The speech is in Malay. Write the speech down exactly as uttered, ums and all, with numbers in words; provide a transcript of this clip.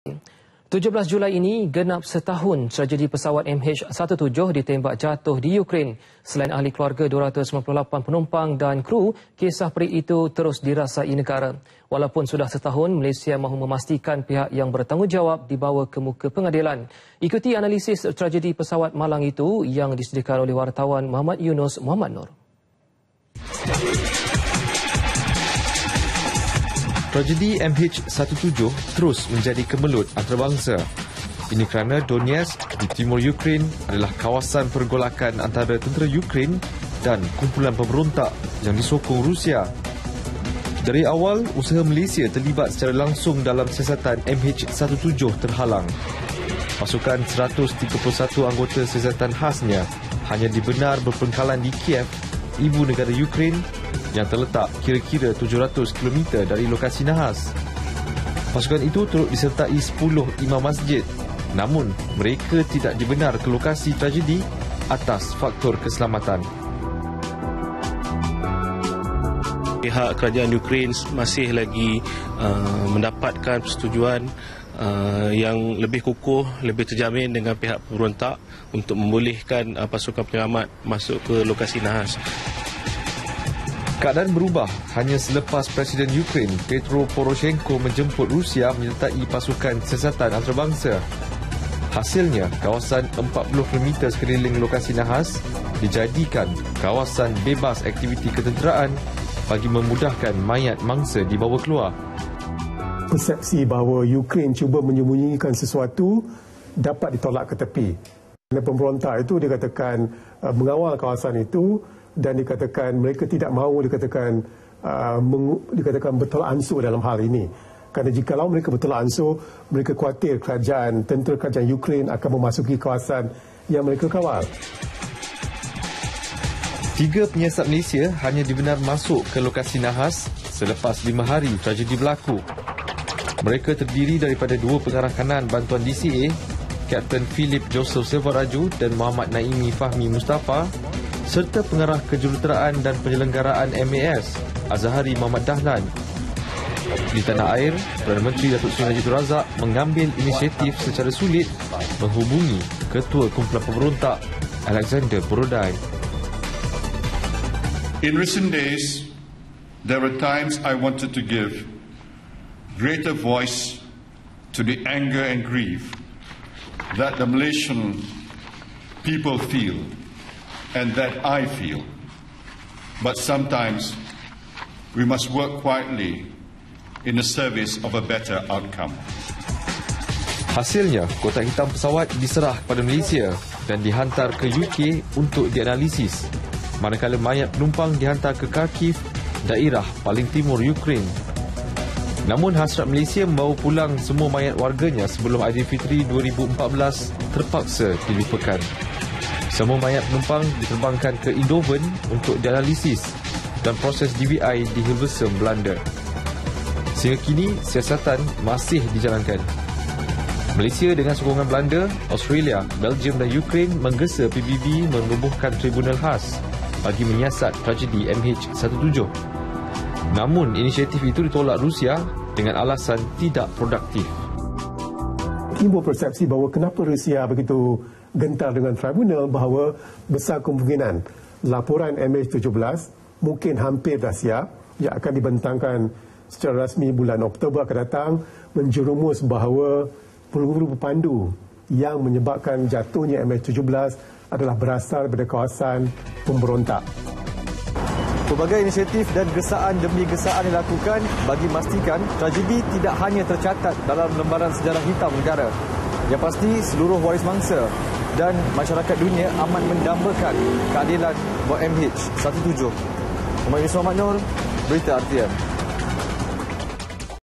tujuh belas Julai ini genap setahun tragedi pesawat M H tujuh belas ditembak jatuh di Ukraine. Selain ahli keluarga dua ratus sembilan puluh lapan penumpang dan kru, kisah perik itu terus dirasai negara. Walaupun sudah setahun, Malaysia mahu memastikan pihak yang bertanggungjawab dibawa ke muka pengadilan. Ikuti analisis tragedi pesawat malang itu yang disediakan oleh wartawan Muhammad Yunus Muhammad Nur. Tragedi M H tujuh belas terus menjadi kemelut antarabangsa. Ini kerana Donetsk di timur Ukraine adalah kawasan pergolakan antara tentera Ukraine dan kumpulan pemberontak yang disokong Rusia. Dari awal, usaha Malaysia terlibat secara langsung dalam siasatan M H tujuh belas terhalang. Pasukan seratus tiga puluh satu anggota siasatan khasnya hanya dibenar berpengkalan di Kiev, ibu negara Ukraine, yang terletak kira-kira tujuh ratus kilometer dari lokasi nahas. Pasukan itu turut disertai sepuluh imam masjid, namun mereka tidak dibenar ke lokasi tragedi atas faktor keselamatan. Pihak kerajaan Ukraine masih lagi uh, mendapatkan persetujuan uh, yang lebih kukuh, lebih terjamin dengan pihak pemberontak untuk membolehkan uh, pasukan penyelamat masuk ke lokasi nahas. Keadaan berubah hanya selepas Presiden Ukraine Petro Poroshenko menjemput Rusia menyertai pasukan siasatan antarabangsa. Hasilnya, kawasan empat puluh kilometer sekeliling lokasi nahas dijadikan kawasan bebas aktiviti ketenteraan bagi memudahkan mayat mangsa dibawa keluar. Persepsi bahawa Ukraine cuba menyembunyikan sesuatu dapat ditolak ke tepi. Pemberontak itu dikatakan uh, mengawal kawasan itu dan dikatakan mereka tidak mahu dikatakan uh, meng, dikatakan bertolak ansur dalam hal ini. Kerana jikalau mereka bertolak ansur, mereka khawatir kerajaan, tentera kerajaan Ukraine akan memasuki kawasan yang mereka kawal. Tiga penyiasat Malaysia hanya dibenar masuk ke lokasi nahas selepas lima hari tragedi berlaku. Mereka terdiri daripada dua pengarah kanan bantuan D C A, Kapten Philip Joseph Selvaraju dan Muhammad Naimi Fahmi Mustafa, serta pengarah kejuruteraan dan penyelenggaraan M A S, Azhari Muhammad Dahlan. Di tanah air, Perdana Menteri Datuk Seri Najib Razak mengambil inisiatif secara sulit menghubungi Ketua Kumpulan Pemberontak Alexander Borodai. In recent days, there were times I wanted to give greater voice to the anger and grief that the Malaysian people feel and that I feel. But sometimes we must work quietly in the service of a better outcome. Hasilnya, kotak hitam pesawat diserah kepada Malaysia dan dihantar ke U K untuk dianalisis, manakala mayat penumpang dihantar ke Kharkiv, daerah paling timur Ukraine. Namun hasrat Malaysia membawa pulang semua mayat warganya sebelum Aidilfitri dua ribu empat belas terpaksa dilupakan. Semua mayat penumpang diterbangkan ke Eindhoven untuk dianalisis dan proses D V I di Hilversum, Belanda. Sehingga kini, siasatan masih dijalankan. Malaysia dengan sokongan Belanda, Australia, Belgium dan Ukraine menggesa P B B menubuhkan tribunal khas bagi menyiasat tragedi M H tujuh belas. Namun, inisiatif itu ditolak Rusia dengan alasan tidak produktif. Timbul persepsi bahawa kenapa Rusia begitu gentar dengan tribunal, bahawa besar kemungkinan laporan M H tujuh belas mungkin hampir dah siap, yang akan dibentangkan secara rasmi bulan Oktober akan datang, menjerumus bahawa peluru berpandu yang menyebabkan jatuhnya M H tujuh belas adalah berasal daripada kawasan pemberontak. Pelbagai inisiatif dan gesaan demi gesaan dilakukan bagi memastikan tragedi tidak hanya tercatat dalam lembaran sejarah hitam negara. Yang pasti, seluruh waris mangsa dan masyarakat dunia amat mendambakan keadilan buat M H tujuh belas. Muhammad Yusuf Muhammad Nur, Berita R T M.